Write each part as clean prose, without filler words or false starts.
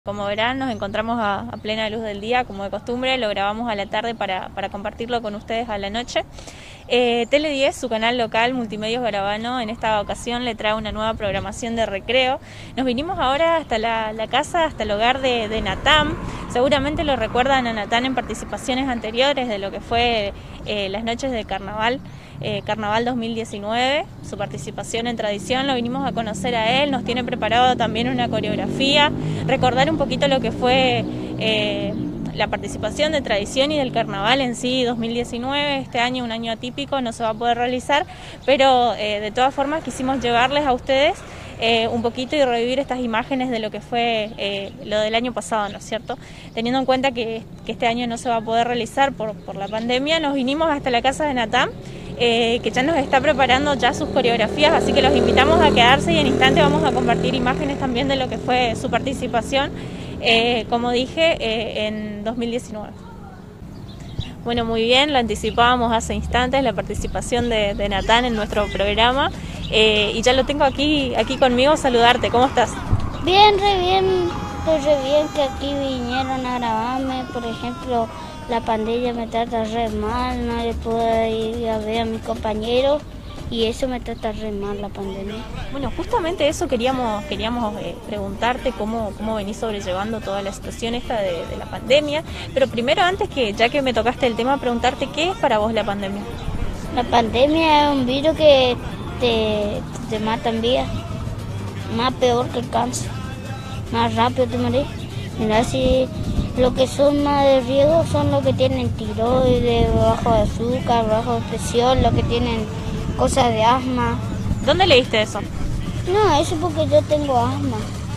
Como verán, nos encontramos a plena luz del día, como de costumbre, lo grabamos a la tarde para compartirlo con ustedes a la noche. Tele 10, su canal local Multimedios Garabano, en esta ocasión le trae una nueva programación de recreo. Nos vinimos ahora hasta la casa, hasta el hogar de Natán. Seguramente lo recuerdan a Natán en participaciones anteriores de lo que fue las noches de carnaval. Carnaval 2019, su participación en Tradición, lo vinimos a conocer a él, nos tiene preparado también una coreografía, recordar un poquito lo que fue la participación de Tradición y del Carnaval en sí 2019, este año un año atípico, no se va a poder realizar, pero de todas formas quisimos llevarles a ustedes un poquito y revivir estas imágenes de lo que fue lo del año pasado, ¿no es cierto? Teniendo en cuenta que este año no se va a poder realizar por la pandemia, nos vinimos hasta la casa de Natán, que ya nos está preparando ya sus coreografías, así que los invitamos a quedarse y en instante vamos a compartir imágenes también de lo que fue su participación, como dije, en 2019. Bueno, muy bien, lo anticipábamos hace instantes, la participación de Natán en nuestro programa, y ya lo tengo aquí conmigo, saludarte, ¿cómo estás? Bien, re bien, estoy re bien que aquí vinieron a grabarme, por ejemplo, la pandemia me trata re mal, no le puedo ir a ver a mis compañeros y eso me trata re mal la pandemia. Bueno, justamente eso queríamos preguntarte cómo venís sobrellevando toda la situación esta de la pandemia, pero primero antes que, ya que me tocaste el tema, preguntarte qué es para vos la pandemia. La pandemia es un virus que te mata en vida, más peor que el cáncer, más rápido te morís. Mirá, si lo que son más de riesgo son los que tienen tiroides, bajo de azúcar, bajo de presión, los que tienen cosas de asma. ¿Dónde leíste eso? No, eso porque yo tengo asma.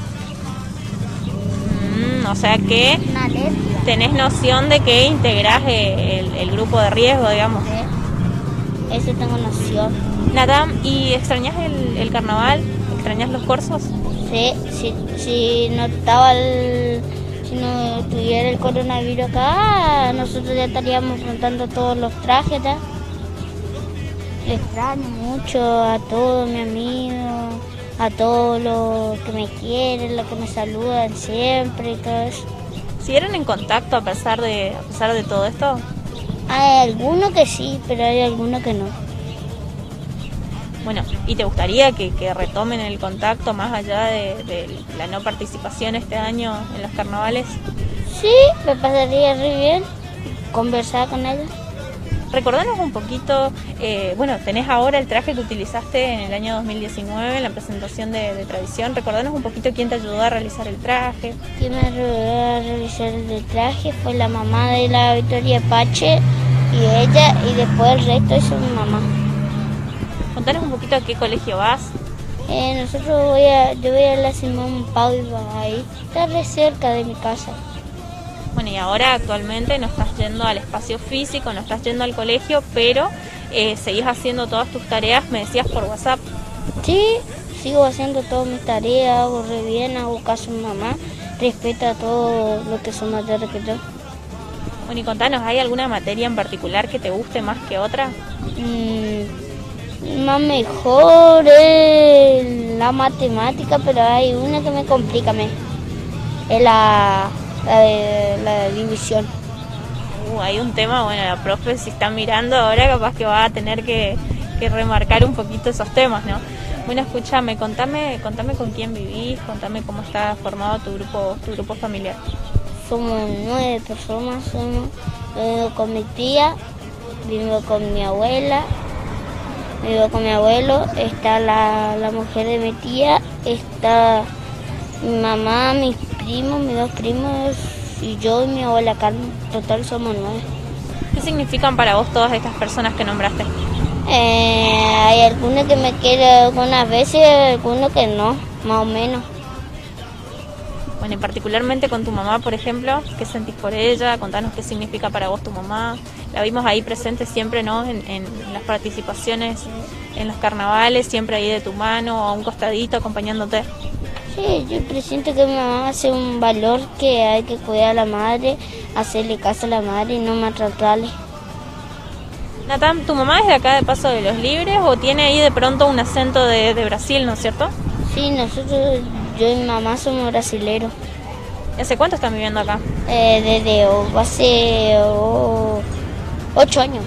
O sea que Una alergia. tenés noción de que integrás el grupo de riesgo, digamos. Sí, eso tengo noción. Natán, ¿y extrañás el carnaval? ¿Extrañás los corsos? Sí, si no tuviera el coronavirus acá, nosotros ya estaríamos afrontando todos los trajes ya. Le extraño mucho a todos mis amigos, a todos los que me quieren, los que me saludan siempre y todo eso. ¿Siguieron en contacto a pesar de todo esto? Hay algunos que sí, pero hay algunos que no. Bueno, ¿y te gustaría que retomen el contacto más allá de la no participación este año en los carnavales? Sí, me pasaría re bien conversar con ellos. Recordanos un poquito, bueno, tenés ahora el traje que utilizaste en el año 2019 en la presentación de Tradición. Recordanos un poquito quién te ayudó a realizar el traje. Quien me ayudó a realizar el traje fue la mamá de la Victoria Pache y ella, y después el resto hizo mi mamá. Contanos un poquito a qué colegio vas. Yo voy a la Simón Pau, ahí está re cerca de mi casa. Bueno, y ahora actualmente no estás yendo al espacio físico, no estás yendo al colegio, pero seguís haciendo todas tus tareas, me decías por WhatsApp. Sí, sigo haciendo todas mis tareas, hago re bien, hago caso a mi mamá, respeto a todo lo que son mayores que yo. Bueno, y contanos, ¿hay alguna materia en particular que te guste más que otra? Más mejor es la matemática, pero hay una que me complica más, es la división. Hay un tema, bueno, la profe si está mirando ahora capaz que va a tener que remarcar un poquito esos temas, ¿no? Bueno, escúchame, contame con quién vivís, contame cómo está formado tu grupo familiar. Somos 9 personas, vivo con mi tía, vivo con mi abuela, vivo con mi abuelo, está la mujer de mi tía, está mi mamá, mis primos, mis 2 primos y yo y mi abuela Carmen. Total somos 9. ¿Qué significan para vos todas estas personas que nombraste? Hay algunos que me quieren algunas veces, algunos que no, más o menos. Bueno, y particularmente con tu mamá, por ejemplo, ¿qué sentís por ella? Contanos qué significa para vos tu mamá. La vimos ahí presente siempre, ¿no? En las participaciones, en los carnavales, siempre ahí de tu mano, a un costadito, acompañándote. Sí, yo presiento que mi mamá hace un valor que hay que cuidar a la madre, hacerle caso a la madre y no maltratarle. Natán, ¿tu mamá es de acá de Paso de los Libres o tiene ahí de pronto un acento de Brasil, ¿no es cierto? Sí, yo y mi mamá somos brasileros. ¿Hace cuánto están viviendo acá? Desde hace 8 años.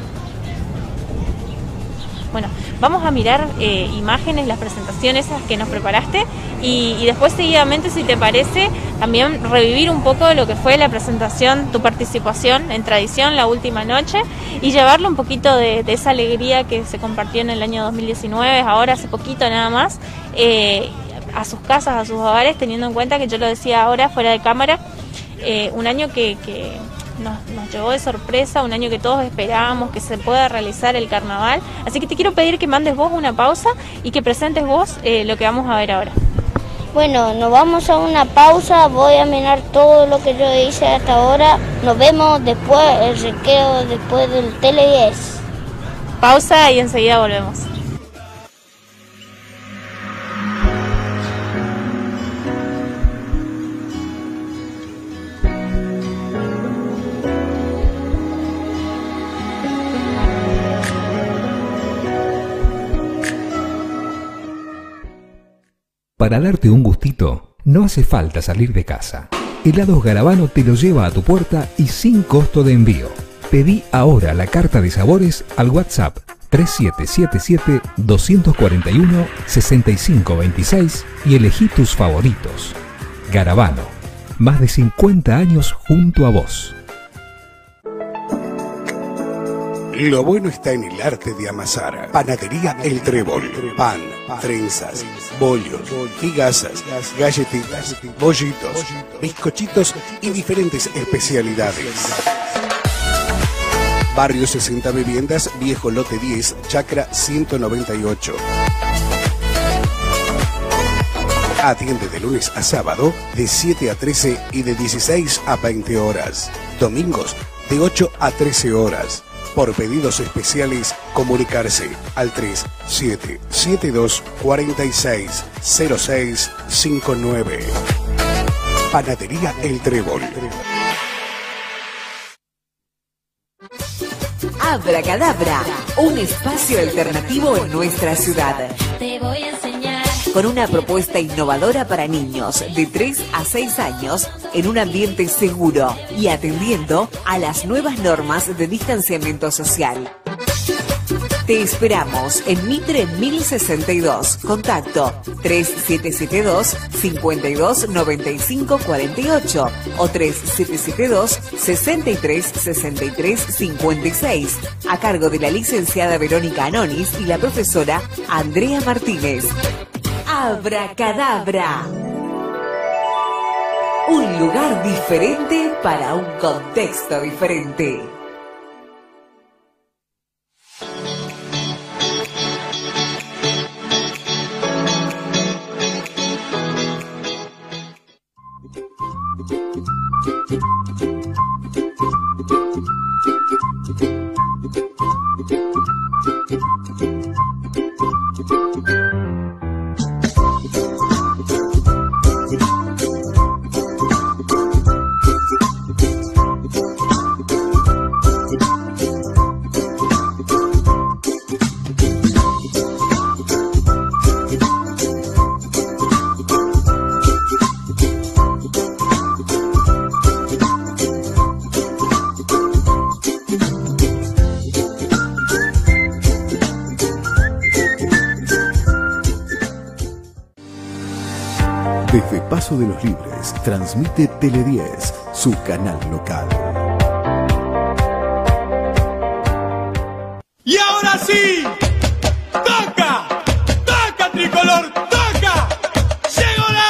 Bueno, vamos a mirar imágenes, las presentaciones esas que nos preparaste y después seguidamente, si te parece, también revivir un poco lo que fue la presentación, tu participación en Tradición la última noche y llevarle un poquito de esa alegría que se compartió en el año 2019, ahora hace poquito nada más, a sus casas, a sus hogares, teniendo en cuenta que yo lo decía ahora fuera de cámara, un año que nos llegó de sorpresa, un año que todos esperábamos que se pueda realizar el carnaval. Así que te quiero pedir que mandes vos una pausa y que presentes vos lo que vamos a ver ahora. Bueno, nos vamos a una pausa, voy a mirar todo lo que yo hice hasta ahora. Nos vemos después, el recreo después del Tele 10. Pausa y enseguida volvemos. Para darte un gustito, no hace falta salir de casa. Helados Garabano te lo lleva a tu puerta y sin costo de envío. Pedí ahora la carta de sabores al WhatsApp 3777-241-6526 y elegí tus favoritos. Garabano, más de 50 años junto a vos. Lo bueno está en el arte de amasar. Panadería El Trébol. Pan, trenzas, bollos, higazas, galletitas, bollitos, bizcochitos y diferentes especialidades. Barrio 60 Viviendas, Viejo Lote 10, Chacra 198. Atiende de lunes a sábado de 7 a 13 y de 16 a 20 horas. Domingos de 8 a 13 horas. Por pedidos especiales, comunicarse al 3772-460659. Panadería El Trébol. Abracadabra, un espacio alternativo en nuestra ciudad. Te voy a enseñar. Con una propuesta innovadora para niños de 3 a 6 años en un ambiente seguro y atendiendo a las nuevas normas de distanciamiento social. Te esperamos en Mitre 1062. Contacto 3772-529548 o 3772-636356 a cargo de la licenciada Verónica Anonis y la profesora Andrea Martínez. Abracadabra. Un lugar diferente para un contexto diferente. Desde Paso de los Libres, transmite Tele 10, su canal local. Y ahora sí, toca, toca tricolor, toca, llegó la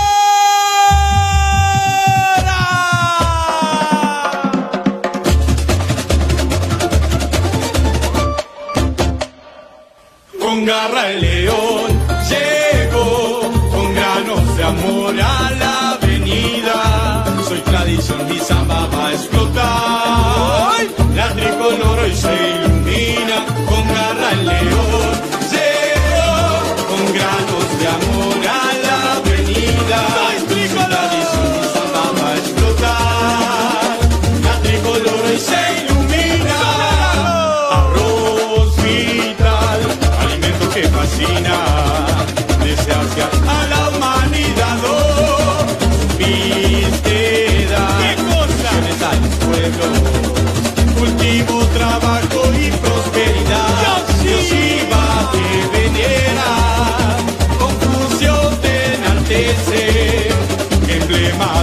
hora. Con garra el león llegó, con granos de amor a la avenida. Soy tradición, mi samba va a explotar. La tricolor hoy se ilumina, con garra el león llegó, con granos de amor a la avenida. Soy tradición, mi samba va a explotar. La tricolor hoy se ilumina. Arroz vital, alimento que fascina, desea a la humanidad. Oh, viste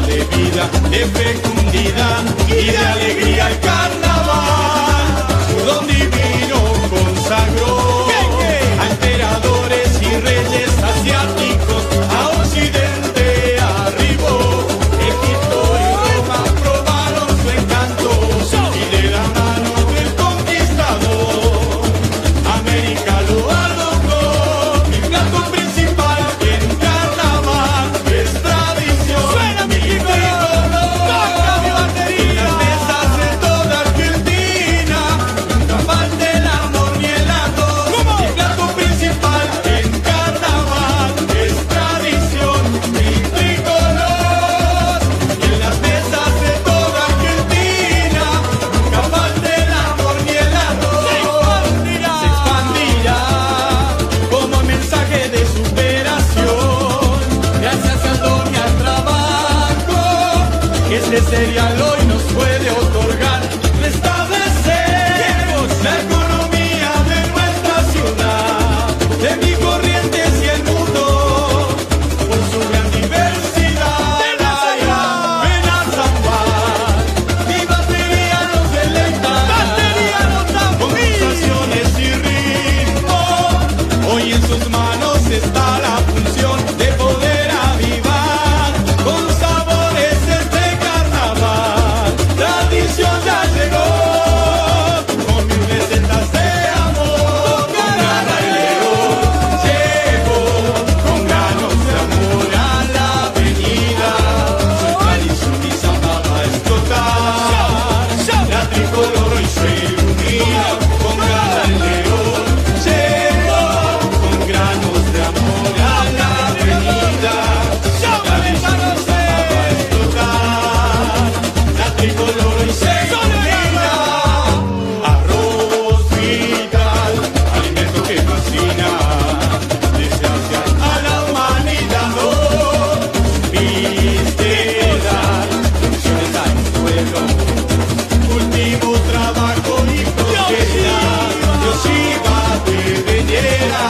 de vida, de fecundidad y de alegría el carnaval. Su don divino consagró a emperadores y reyes asiáticos, a Occidente arribó. Egipto y Roma probaron su encanto y de la mano del conquistador América lo adoptó. Mi plato principal en carnaval es tradición. Suena mi tricolor, toca mi batería. En las mesas de toda Argentina nunca falta el amor ni el arroz. Mi plato principal en carnaval es tradición. Mi tricolor. Y en las mesas de toda Argentina nunca falta el amor ni el arroz. Se expandirá como mensaje de superación, gracias al don y al trabajo que este serial hoy nos puede otorgar. Restablecer la economía de nuestra ciudad, de mi Corrientes y el mundo, por su gran diversidad. Ven a San Juan, mi batería nos deleita, con pulsaciones y ritmo. Hoy en sus manos está la función de poder avivar con sabores este carnaval. Tradición ya llegó, con mil recetas de amor. Con garra y león llegó, con granos de amor a la avenida. Soy tradición y samba va a explotar. La tricolor hoy se ilumina, con garra y león llegó, con granos de amor a la avenida. Soy tradición y samba va a explotar. La tricolor hoy se ilumina. Arroz vital, alimento que fascina, desde hacia a la humanidad. Visceral, funciones al suelo, cultivo, trabajo y prosperidad. Dios iba de venera,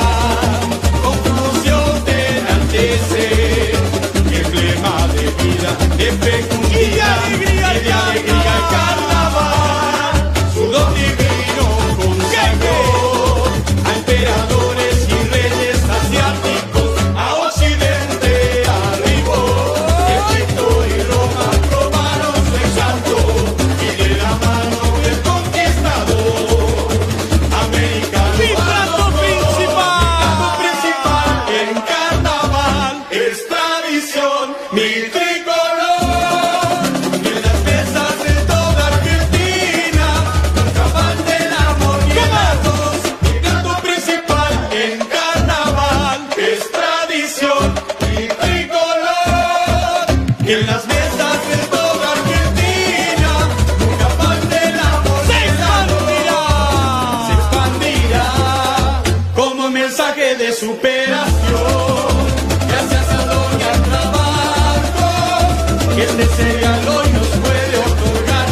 confusión de enaltecer, y emblema de vida, de fecundidad y de alegría el carnaval. Su don divino consagró a emperadores y reyes asiáticos, a Occidente arribó. Egipto y Roma probaron su encanto y de la mano del conquistador América lo adoptó. Mi plato principal en carnaval es tradición, mi tricolor. Y en las mesas de toda Argentina nunca falta el amor y el arroz. Mi plato principal en carnaval es tradición, mi tricolor. Y en las mesas de toda Argentina nunca falta el amor y el arroz. Se expandirá como mensaje de superación, gracias a don y al trabajo que este serial hoy nos puede otorgar.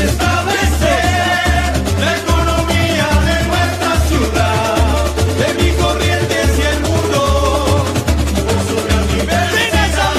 Restablecer la economía de nuestra ciudad, de mi Corrientes y el mundo, por su gran diversidad.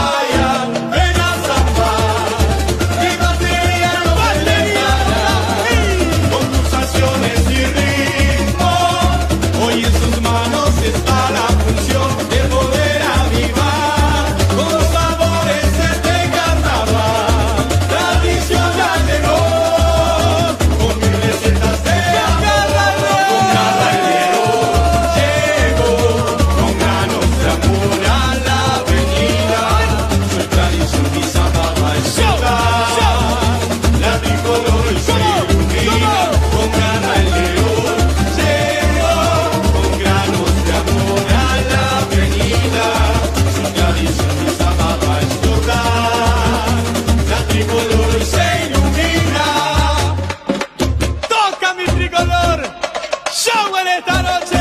Ven a San Juan, mi batería no deleita, con pulsaciones y ritmo. Hoy en sus manos está la función de poder avivar con sabores este carnaval. Tradición ya llegó, con mil recetas de amor. Con garra y león llegó, con granos de amor a la avenida. Soy tradición y samba va a explotar. La tricolor hoy se ilumina, con garra y león llegó, con granos de amor a la avenida. Soy tradición y samba va a explotar. La tricolor hoy se ilumina. ¡Toca mi tricolor! ¡Show en esta noche!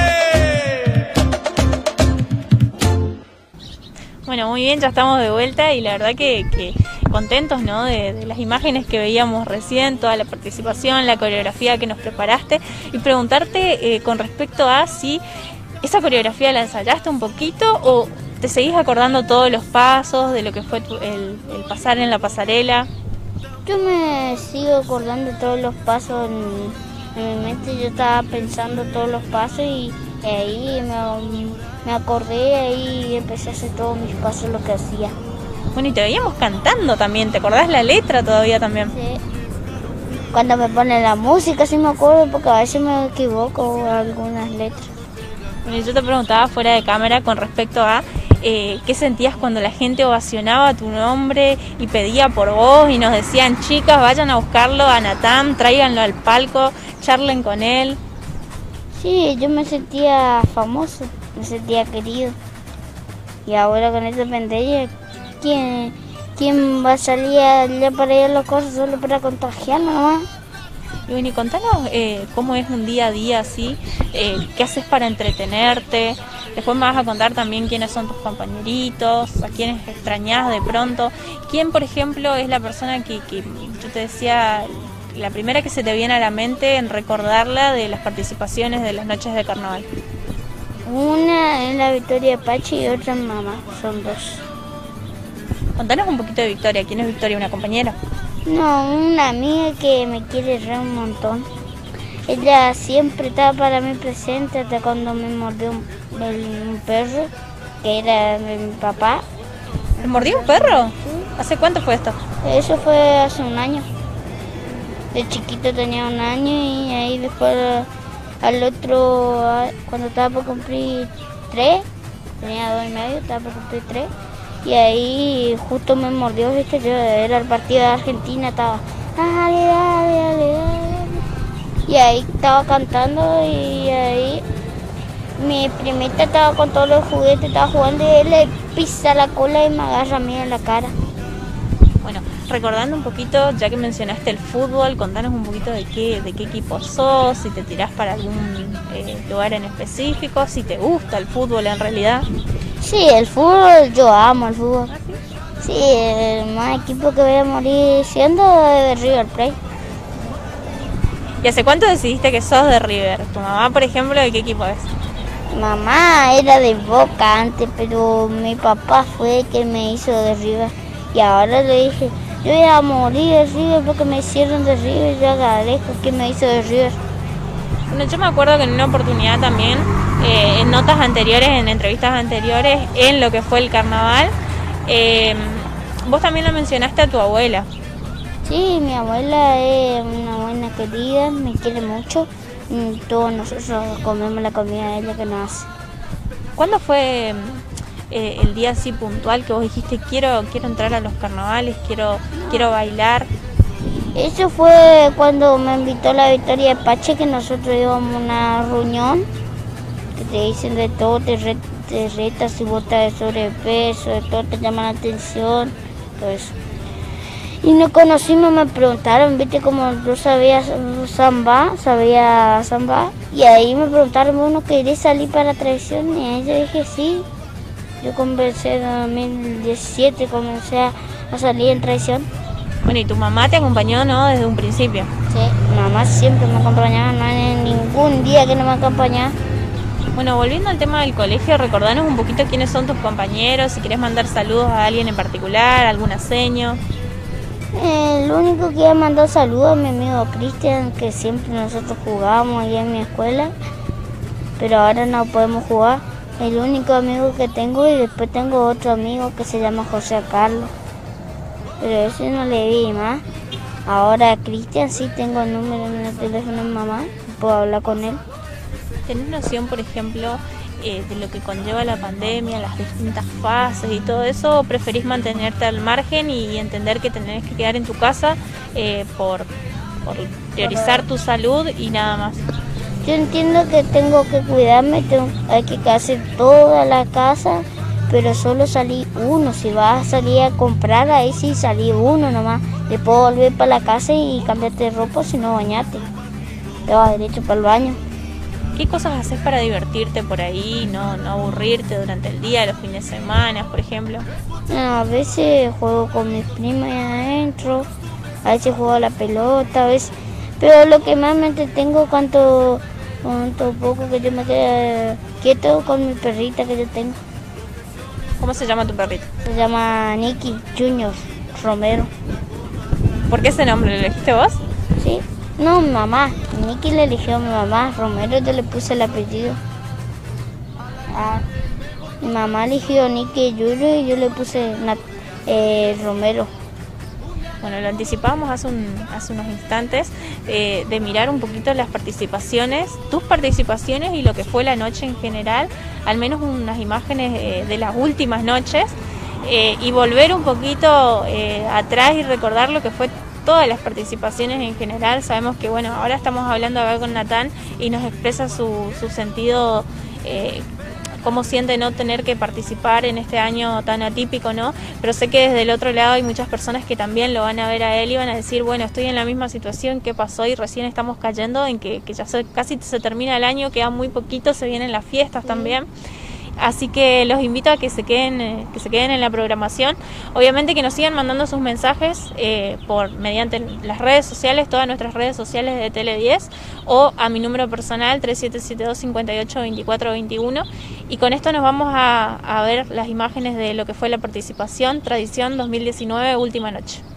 Bueno, muy bien, ya estamos de vuelta y la verdad que contentos, ¿no? De las imágenes que veíamos recién, toda la participación, la coreografía que nos preparaste, y preguntarte con respecto a si esa coreografía la ensayaste un poquito o ¿Te seguís acordando todos los pasos de lo que fue el pasar en la pasarela? Yo me sigo acordando todos los pasos en mi mente. Yo estaba pensando todos los pasos y ahí me acordé, ahí empecé a hacer todos mis pasos, lo que hacía. Bueno, y te veíamos cantando también, ¿te acordás la letra todavía también? Sí. Cuando me ponen la música sí me acuerdo, porque a veces me equivoco algunas letras. Bueno, yo te preguntaba fuera de cámara con respecto a qué sentías cuando la gente ovacionaba tu nombre y pedía por vos y nos decían: chicas, vayan a buscarlo a Natán, tráiganlo al palco, charlen con él. Sí, yo me sentía famoso, me sentía querido. Y ahora con esta pandemia, ¿quién va a salir allá para ir a las cosas solo para contagiarnos nomás? Y bueno, y contanos cómo es un día a día así, qué haces para entretenerte. Después me vas a contar también quiénes son tus compañeritos, a quiénes extrañás de pronto. ¿Quién, por ejemplo, es la persona que yo te decía, la primera que se te viene a la mente en recordarla de las participaciones de las noches de carnaval? Una es la Victoria Pachi y otra mamá, son dos. Contanos un poquito de Victoria. ¿Quién es Victoria? ¿Una compañera? No, una amiga que me quiere re un montón. Ella siempre estaba para mí presente hasta cuando me mordió un perro, que era de mi papá. ¿Te mordió un perro? Sí. ¿Hace cuánto fue esto? Eso fue hace un año. De chiquito tenía 1 año y ahí después al otro, cuando estaba por cumplir 3, tenía 2 y medio, estaba por cumplir 3. Y ahí justo me mordió, ¿viste? Yo era el partido de Argentina, estaba dale, dale, dale, dale. Y ahí estaba cantando y ahí mi primita estaba con todos los juguetes, estaba jugando y él le pisa la cola y me agarra a mí en la cara. Bueno, recordando un poquito, ya que mencionaste el fútbol, contanos un poquito de qué equipo sos, si te tirás para algún lugar en específico, si te gusta el fútbol en realidad. Sí, el fútbol, yo amo el fútbol. Sí, el más equipo que voy a morir siendo es River Plate. ¿Y hace cuánto decidiste que sos de River? ¿Tu mamá, por ejemplo, de qué equipo es? Mamá era de Boca antes, pero mi papá fue el que me hizo de River. Y ahora le dije, yo voy a morir de River porque me hicieron de River, yo agradezco que me hizo de River. Bueno, yo me acuerdo que en una oportunidad también, en notas anteriores, en entrevistas anteriores, en lo que fue el carnaval, vos también lo mencionaste a tu abuela. Sí, mi abuela es una buena querida, me quiere mucho. Todos nosotros comemos la comida de ella que nos hace. ¿Cuándo fue el día así puntual que vos dijiste quiero entrar a los carnavales, quiero bailar? Eso fue cuando me invitó la Victoria Pache, que nosotros íbamos a una reunión, que te dicen de todo, te retas si vos estás de sobrepeso, de todo te llama la atención, todo eso. Y nos conocimos, me preguntaron, viste, como yo sabía samba, y ahí me preguntaron, ¿vos no querés salir para la televisión? Y ahí yo dije sí. Yo comencé en 2017, comencé a salir en televisión. Bueno, y tu mamá te acompañó, ¿no?, desde un principio. Sí, mamá siempre me acompañaba, no hay ningún día que no me acompañaba. Bueno, volviendo al tema del colegio, recordanos un poquito quiénes son tus compañeros, si querés mandar saludos a alguien en particular, algún seño. El único que ha mandado saludos a mi amigo Cristian, que siempre nosotros jugábamos allá en mi escuela, pero ahora no podemos jugar. El único amigo que tengo, y después tengo otro amigo que se llama José Carlos, pero ese no le vi más. Ahora Cristian sí tengo el número en el teléfono de mamá, puedo hablar con él. ¿Tenés noción, por ejemplo, de lo que conlleva la pandemia, las distintas fases y todo eso, o preferís mantenerte al margen y entender que tenés que quedar en tu casa por priorizar tu salud y nada más? Yo entiendo que tengo que cuidarme, hay que hacer toda la casa, pero solo salí uno. Si vas a salir a comprar, ahí sí salí uno nomás. Después volver para la casa y cambiarte de ropa, si no bañate. Te vas derecho para el baño. ¿Qué cosas haces para divertirte por ahí, no aburrirte durante el día, los fines de semana, por ejemplo? A veces juego con mis primas ahí adentro, a veces juego a la pelota, a veces... Pero lo que más me entretengo cuanto poco que yo me quedo quieto con mi perrita que yo tengo. ¿Cómo se llama tu perrito? Se llama Nicky Junior Romero. ¿Por qué ese nombre lo elegiste vos? Sí. No, mi mamá. Nicky le eligió a mi mamá. Romero yo le puse el apellido. Mi mamá eligió Nicky Junior y yo le puse Romero. Bueno, lo anticipábamos hace unos instantes, de mirar un poquito las participaciones, tus participaciones y lo que fue la noche en general, al menos unas imágenes de las últimas noches, y volver un poquito atrás y recordar lo que fue todas las participaciones en general. Sabemos que, bueno, ahora estamos hablando acá con Natán y nos expresa su sentido, cómo siente no tener que participar en este año tan atípico, ¿no? Pero sé que desde el otro lado hay muchas personas que también lo van a ver a él y van a decir, bueno, estoy en la misma situación, ¿qué pasó? Y recién estamos cayendo en que ya casi se termina el año, queda muy poquito, se vienen las fiestas también. Así que los invito a que se queden en la programación. Obviamente que nos sigan mandando sus mensajes mediante las redes sociales, todas nuestras redes sociales de Tele 10, o a mi número personal 3772-582421. Y con esto nos vamos a ver las imágenes de lo que fue la participación Tradición 2019 última noche.